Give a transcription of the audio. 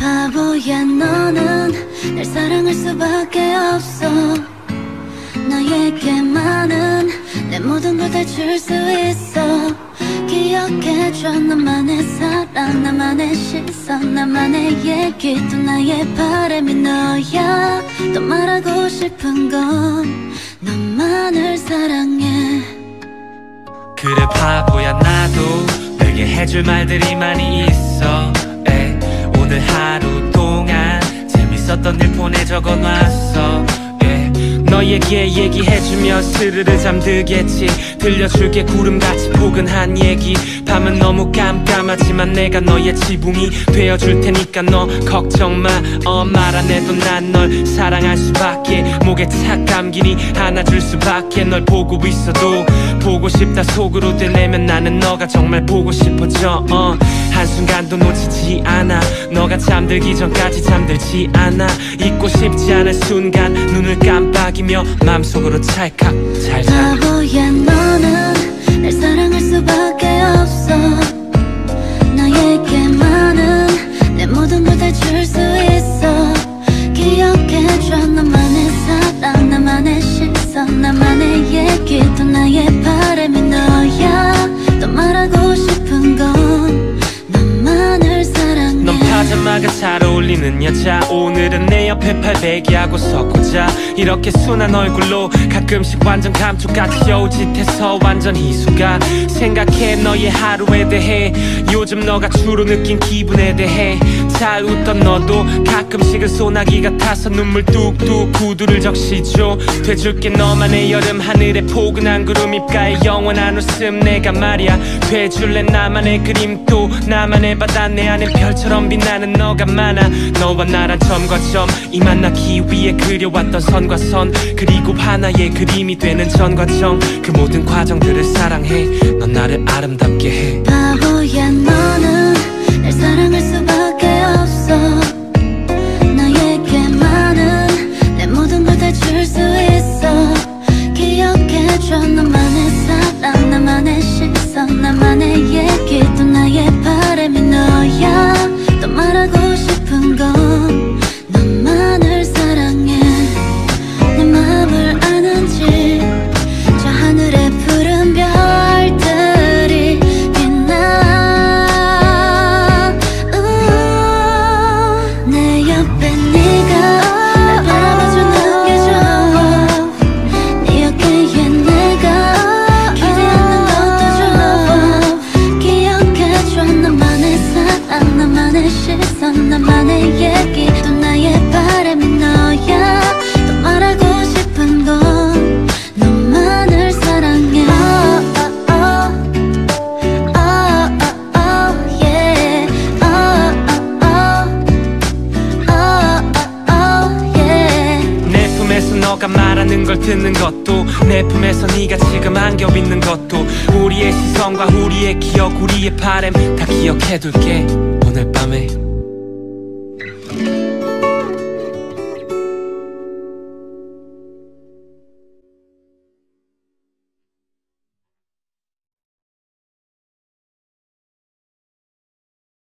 바보야 너는 날 사랑할 수밖에 없어. 너에게만은 내 모든 걸 다 줄 수 있어. 기억해줘 너만의 사랑, 나만의 시선, 나만의 얘기, 또 나의 바람이 너야. 또 말하고 싶은 건 너만을 사랑해. 그래 바보야 나도 내게 해줄 말들이 많이 있어. 오늘 하루 동안 재밌었던 일 보내 적어놨어. 너에게 얘기해주면 스르르 잠들겠지. 들려줄게 구름같이 포근한 얘기. 밤은 너무 깜깜하지만 내가 너의 지붕이 되어줄 테니까 너 걱정 마. 말 안 해도 난 널 사랑할 수밖에. 목에 착 감기니 안아줄 수밖에. 널 보고 있어도 보고 싶다 속으로 되뇌면 나는 너가 정말 보고 싶어져. 한순간도 놓치지 않아. 너가 잠들기 전까지 잠들지 않아. 잊고 싶지 않은 순간 눈을 깜빡이며 맘속으로 찰칵 잘 자. 바보야 너는 날 사랑할 수밖에 없어. 너에게만은 내 모든 걸 다 줄 수 있어. 기억해줘 너만의 사랑, 나만의 시선, 나만의 얘기, 또 나의 바람이 너야. 또 말하고 싶은 건 너만을 사랑해. 넌 파자마가 잘 어울리는 여자. 오늘은 내 옆에 팔베개하고 섞고자. 이렇게 순한 얼굴로 가끔씩 완전 감쪽같이 여우짓해서 완전 희수가. 생각해 너의 하루에 대해. 요즘 너가 주로 느낀 기분에 대해. 잘 웃던 너도 가끔씩은 소나기 같아서 눈물 뚝뚝 구두를 적시죠. 돼줄게 너만의 여름 하늘에 포근한 구름 입가에 영원한 웃음. 내가 말이야 돼줄래 나만의 그림, 또 나만의 바다. 내 안엔 별처럼 빛나는 너가 많아. 너와 나란 점과 점, 이 만나기 위해 그려왔던 선과 선, 그리고 하나의 그림이 되는 전과정. 그 모든 과정들을 사랑해. 넌 나를 아름답게 해. 바보야 너는 날 사랑할 수밖에 없어. 너에게만은 내 모든 걸 다 줄 수 있어. 기억해줘 너만의 사랑, 나만의 시선, 나만의 얘기, 또 나의 바람이 너야. 또 말하고 싶은 건 너만을 사랑해. 내 마음을 아는지 저 하늘의 푸른 별들이 빛나. 내 옆에 네가 날 바라봐주는 게 좋아. 네 어깨에 내가 기대하는 것도 좋아. 기억해줘 너만의 사랑, 나만의 시선, 나만의 얘기, 또 나의 바람이 너야. 또 말하고 싶은 건 너만을 사랑해. 내 품에서 너가 말하는 걸 듣는 것도, 내 품에서 네가 지금 안겨 있는 것도, 우리의 시선과 우리의 기억, 우리의 바람 다 기억해둘게 오늘 밤에.